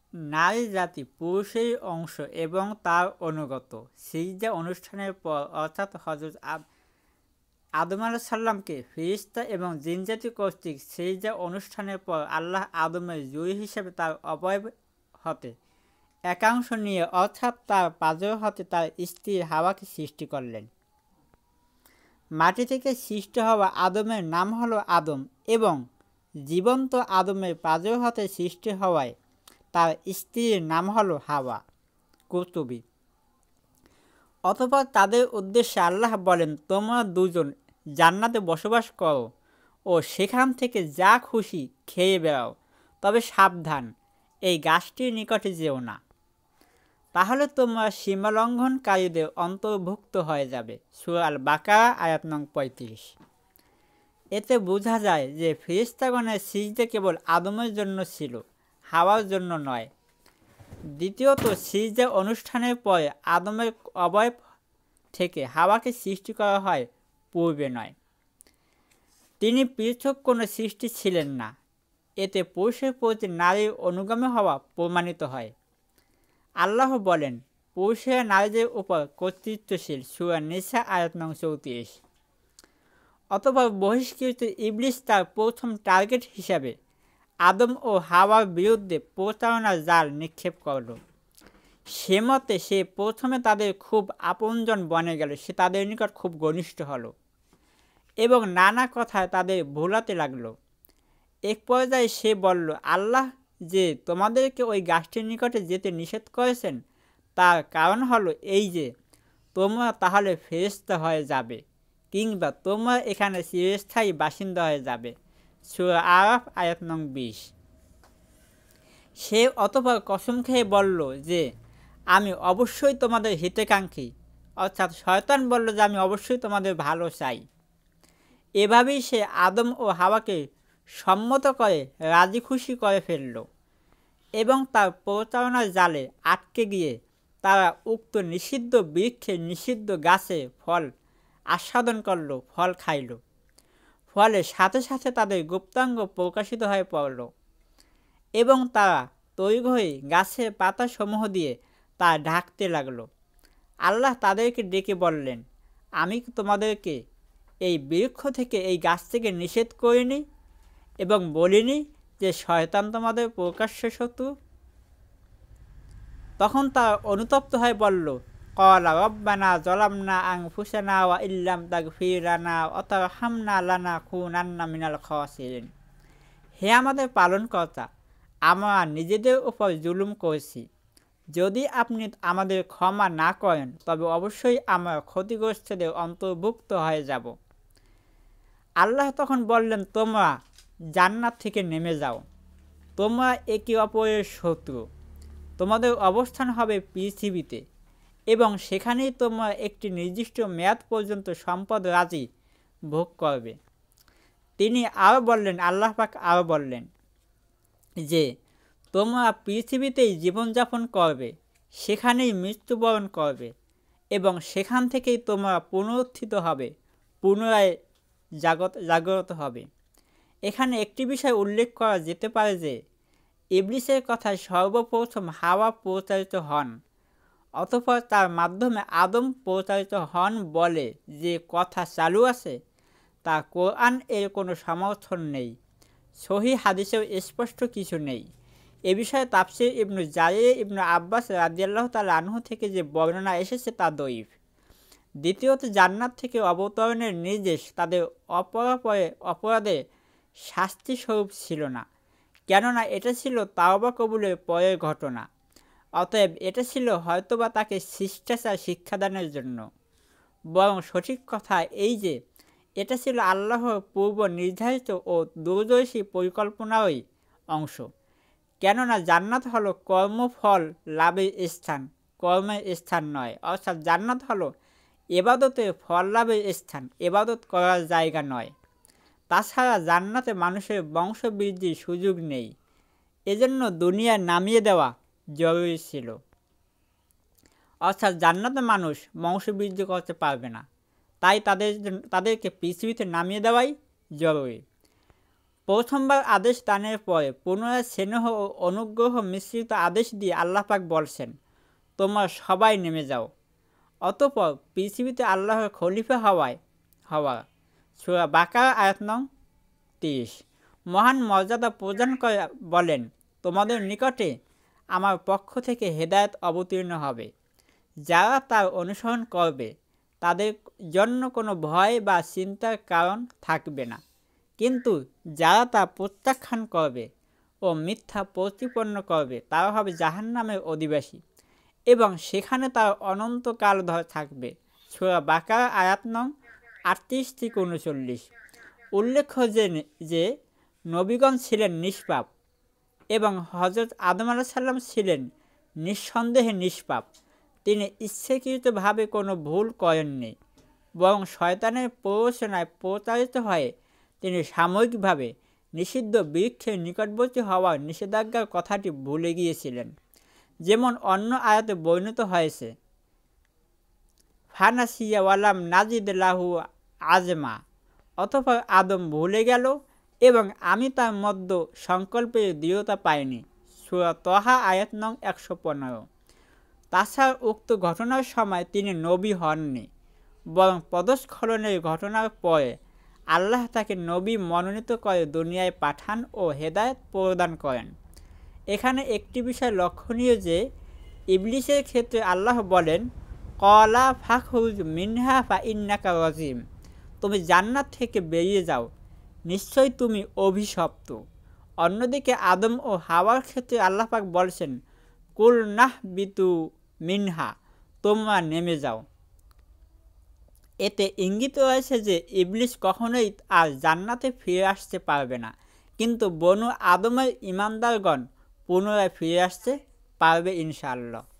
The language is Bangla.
নারী জাতি পুরুষের অংশ এবং তার অনুগত। সিজদা অনুষ্ঠানের পর অর্থাৎ হযরত আদম আলাইহিস সালামকে ফেরেশতা এবং জিনজাতি কর্তৃক সিজদা অনুষ্ঠানের পর আল্লাহ আদমের জুড়ি হিসেবে তার অবয়ব হতে একাংশ নিয়ে অর্থাৎ তার পাঁজর হতে তার স্ত্রী হাওয়াকে সৃষ্টি করলেন। মাটি থেকে সৃষ্টি হওয়া আদমের নাম হলো আদম এবং জীবন্ত আদমের পাঁজর হতে সৃষ্টি হওয়ায় তার স্ত্রীর নাম হলো হাওয়া। কুরতুবী। অতঃপর তাদের উদ্দেশ্যে আল্লাহ বলেন, তোমরা দুজন জান্নাতে বসবাস করো ও সেখান থেকে যা খুশি খেয়ে বেড়াও, তবে সাবধান, এই গাছটির নিকটে যেও না, তাহলে তোমরা সীমালঙ্ঘনকারীদের অন্তর্ভুক্ত হয়ে যাবে। সূরা আল বাকারা আয়াত নং ৩৫। এতে বোঝা যায় যে ফেরেশতাগণের সিজদা কেবল আদমের জন্য ছিল, হাওয়ার জন্য নয়। দ্বিতীয়ত, সিজদা অনুষ্ঠানের পরে আদমের অবয়ব থেকে হাওয়াকে সৃষ্টি করা হয়, পূর্বে নয়। তিনি পৃথক কোনো সৃষ্টি ছিলেন না। এতে পুরুষের প্রতি নারীর অনুগামী হওয়া প্রমাণিত হয়। আল্লাহ বলেন, পুরুষেরা নারীদের উপর কর্তৃত্বশীল। সূরা নিসা আয়াত নং ৩৪। অতঃপর বহিষ্কৃত ইবলিস তার প্রথম টার্গেট হিসাবে আদম ও হাওয়ার বিরুদ্ধে প্রতারণার জাল নিক্ষেপ করল। সে মতে সে প্রথমে তাদের খুব আপনজন বনে গেল, সে তাদের নিকট খুব ঘনিষ্ঠ হলো এবং নানা কথায় তাদের ভোলাতে লাগলো। এক পর্যায়ে সে বলল, আল্লাহ যে তোমাদেরকে ওই গাছটির নিকটে যেতে নিষেধ করেছেন তার কারণ হলো এই যে তোমরা তাহলে ফেরেশতা হয়ে যাবে কিংবা তোমরা এখানে চিরস্থায়ী বাসিন্দা হয়ে যাবে। সূরা আরাফ আয়াত নং ২০। সে অতঃপর কসম খেয়ে বলল যে আমি অবশ্যই তোমাদের হিতাকাঙ্ক্ষী, অর্থাৎ শয়তান বলল যে আমি অবশ্যই তোমাদের ভালো চাই। এভাবেই সে আদম ও হাওয়াকে সম্মত করে রাজি খুশি করে ফেলল এবং তার প্রতারণার জালে আটকে গিয়ে তারা উক্ত নিষিদ্ধ বৃক্ষে নিষিদ্ধ গাছে ফল আস্বাদন করল, ফল খাইল। ফলে সাথে সাথে তাদের গুপ্তাঙ্গ প্রকাশিত হয়ে পড়ল এবং তারা তৈরি হয়ে গাছের পাতাসমূহ দিয়ে তা ঢাকতে লাগলো। আল্লাহ তাদেরকে ডেকে বললেন, আমি তোমাদেরকে এই বৃক্ষ থেকে, এই গাছ থেকে নিষেধ করিনি এবং বলিনি যে শয়তান তোমাদের প্রকাশ্য শত্রু? তখন তারা অনুতপ্ত হয়ে বলল, ক্বালা রব্বানা যালামনা আনফুসানা ওয়া ইল্লাম তাগফির লানা ওয়া তারহামনা লানাকুনান্না মিনাল খাসিরিন। হে আমাদের পালনকর্তা, আমরা নিজেদের উপর জুলুম করেছি। যদি আপনি আমাদের ক্ষমা না করেন তবে অবশ্যই আমরা ক্ষতিগ্রস্তদের অন্তর্ভুক্ত হয়ে যাব। আল্লাহ তখন বললেন, তোমরা জান্নাত থেকে নেমে যাও, তোমরা একে অপরের শত্রু, তোমাদের অবস্থান হবে পৃথিবীতে এবং সেখানেই তোমরা একটি নির্দিষ্ট মেয়াদ পর্যন্ত সম্পদ রাজি ভোগ করবে। তিনি আরও বললেন, আল্লাহ পাক আরও বললেন যে তোমরা পৃথিবীতেই জীবনযাপন করবে, সেখানেই মৃত্যুবরণ করবে এবং সেখান থেকেই তোমরা পুনরুত্থিত হবে, পুনরায় জাগ্রত হবে। এখানে একটি বিষয় উল্লেখ করা যেতে পারে যে ইবলিসের কথায় সর্বপ্রথম হাওয়া প্রতারিত হন, অতঃপর তার মাধ্যমে আদম প্রতারিত হন বলে যে কথা চালু আছে তা কোরআন এর কোনো সমর্থন নেই, সহিহ হাদিসেও স্পষ্ট কিছু নেই। এ বিষয়ে তাফসীর ইবনু জারির ইবনু আব্বাস রাদিয়াল্লাহু তাআলা আনহু থেকে যে বর্ণনা এসেছে তা দঈফ। দ্বিতীয়ত, জান্নাত থেকে অবতরণের নির্দেশ তাদের অপরাধের শাস্তিস্বরূপ ছিল না, কেননা এটা ছিল তাওবা কবুলের পরের ঘটনা। অতএব এটা ছিল হয়তোবা তাকে শিষ্টাচার শিক্ষাদানের জন্য। বরং সঠিক কথা এই যে এটা ছিল আল্লাহর পূর্ব নির্ধারিত ও দূরদর্শী পরিকল্পনারই অংশ, কেননা জান্নাত হলো কর্মফল লাভের স্থান, কর্মের স্থান নয়। অর্থাৎ জান্নাত হলো ইবাদতের ফল লাভের স্থান, ইবাদত করার জায়গা নয়। তাছাড়া জান্নাতে মানুষের বংশবৃদ্ধির সুযোগ নেই, এজন্য দুনিয়ায় নামিয়ে দেওয়া জরুরি ছিল। অর্থাৎ জান্নাতে মানুষ বংশবৃদ্ধি করতে পারবে না, তাই তাদেরকে পৃথিবীতে নামিয়ে দেওয়াই জরুরি। প্রথমবার আদেশ দানের পরে পুনরায় স্নেহ ও অনুগ্রহ মিশ্রিত আদেশ দিয়ে আল্লাহ পাক বলছেন, তোমরা সবাই নেমে যাও। অতঃপর পৃথিবীতে আল্লাহর খলিফা হওয়া সূরা বাকারা আয়াত নং 30। মহান মর্যাদা প্রদান করে বলেন, তোমাদের নিকটে আমার পক্ষ থেকে হেদায়েত অবতীর্ণ হবে। যারা তার অনুসরণ করবে তাদের জন্য কোনো ভয় বা চিন্তার কারণ থাকবে না, কিন্তু যারা তা প্রত্যাখ্যান করবে ও মিথ্যা প্রতিপন্ন করবে তারা হবে জাহান্নামের অধিবাসী এবং সেখানে তার অনন্তকাল ধরে থাকবে। সূরা বাকারা আয়াত নং 38-39। উল্লেখ্য যে নবীগণ ছিলেন নিষ্পাপ এবং হযরত আদম আলাইহিস সালাম ছিলেন নিঃসন্দেহে নিষ্পাপ। তিনি ইচ্ছাকৃতভাবে কোনো ভুল করেননি, বরং শয়তানের প্ররোচনায় প্রতারিত হয়ে তিনি সাময়িকভাবে নিষিদ্ধ বৃক্ষের নিকটবর্তী হওয়ার নিষেধাজ্ঞার কথাটি ভুলে গিয়েছিলেন। যেমন অন্য আয়াতে বর্ণিত হয়েছে, ফানাসিয়া ওয়ালাম নাজিদ লাহু আজমা। অতঃপর আদম ভুলে গেল এবং আমি তার মধ্য সংকল্পের দৃঢ়তা পাইনি। সূরা তহা আয়াত নং 115। তাছাড়া উক্ত ঘটনার সময় তিনি নবী হননি, বরং পদস্খলনের ঘটনার পরে আল্লাহ তাকে নবী মনোনীত করে দুনিয়ায় পাঠান ও হেদায়েত প্রদান করেন। এখানে একটি বিষয় লক্ষণীয় যে ইবলিসের ক্ষেত্রে আল্লাহ বলেন, ক্বালা ফাখরুজ মিনহা ফাইন্নাকা রাজিম, তুমি জান্নাত থেকে বেরিয়ে যাও, নিশ্চয়ই তুমি অভিশপ্ত। অন্যদিকে আদম ও হাওয়ার ক্ষেত্রে আল্লাহ পাক বলছেন, কুল নাহবিতু মিনহা, তোমরা নেমে যাও। এতে ইঙ্গিত রয়েছে যে ইবলিস কখনোই আর জান্নাতে ফিরে আসতে পারবে না, কিন্তু বনু আদমের ঈমানদারগণ পুনরায় ফিরে আসতে পারবে ইনশাআল্লাহ।